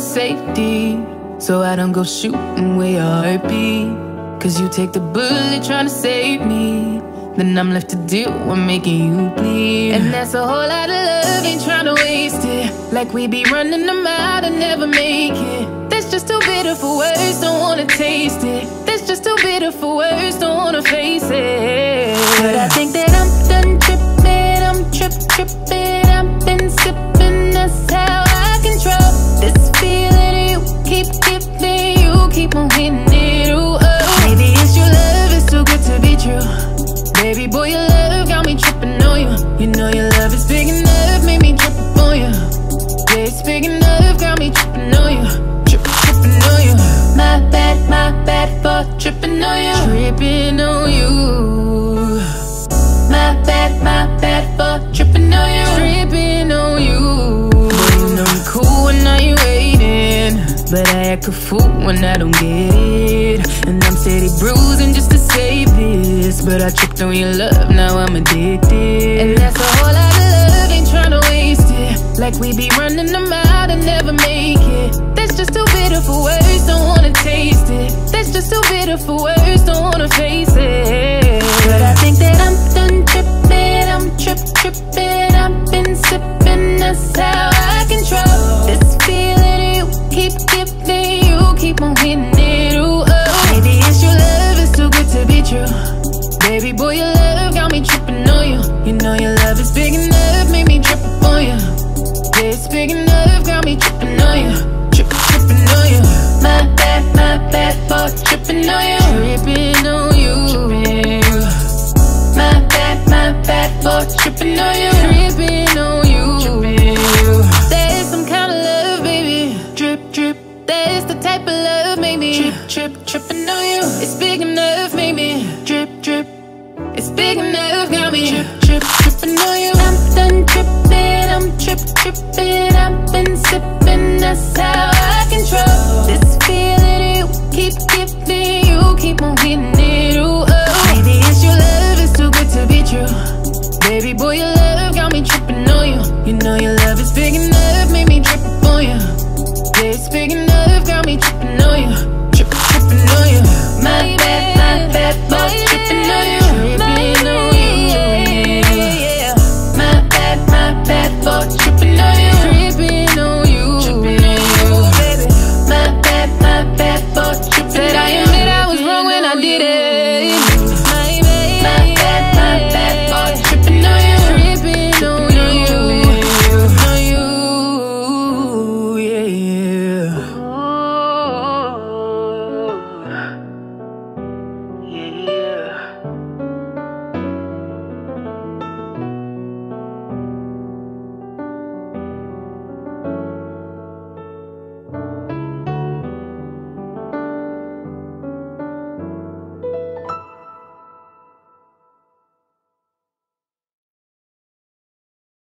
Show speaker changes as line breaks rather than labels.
safety, so I don't go shooting where your heart beat. Cause you take the bullet trying to save me, then I'm left to deal with making you bleed. And that's a whole lot of love, ain't trying to waste it. Like we be running them out and never make it. That's just too bitter for words, don't wanna taste it. That's just too bitter for words, don't wanna face it. But I think that I'm done tripping, I'm trippin'. I've been sippin', that's how I control this feeling you keep giving. You keep on hitting it, ooh, oh. Maybe it's your love, it's too good to be true. Baby boy, your love got me trippin' on you. You know your love is big enough, made me trip on you. Yeah, it's big enough, got me trippin' on you. Trippin' on you. My bad for trippin' on you. Trippin' on you. My bad for trippin' on you. Trippin' on you. Boy, you know you cool when I ain't waiting, but I act a fool when I don't get it. And I'm steady bruising just to save this, but I tripped on your love, now I'm addicted. And that's a whole lot of love, ain't tryna waste it. Like we be running them out and never make it. That's just too bitter for words, don't wanna taste it. That's just too bitter for words, don't wanna face it. But I think that I'm done trippin', I'm trippin'. I've been sippin', that's how I control this feeling you keep giving. You keep on hitting it, ooh, oh. Maybe it's your love, it's too good to be true. Baby boy, your love got me trippin' on you. You know your love is big enough, made me trip on you. Yeah, it's big enough, got me trippin' on you. Trippin' on you. My bad for trippin' on you. Trippin' on you. My bad for trippin' on you. Trippin' on you. That is some kind of love, baby. Drip. That is the type of love, maybe. Trippin' on you. It's big enough, maybe. Drip. It's big enough, got me. Trippin' on you. I'm done trippin', I'm trippin'. I've been sippin', that's how I control this feeling you keep giving. You keep on hitting